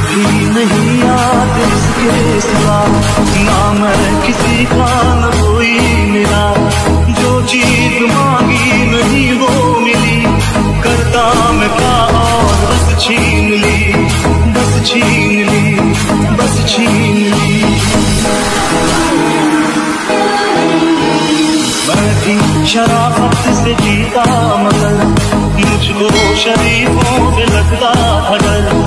भी नहीं याद इसके सिवा, ना मैं किसी का न कोई मिला। जो चीज मांगी नहीं वो मिली, करता मैं क्या और बस छीन ली, बस छीन ली, बस छीन ली। मैं भी शराफत से जीता मगर मुझको शरीफों पे लगता था डर।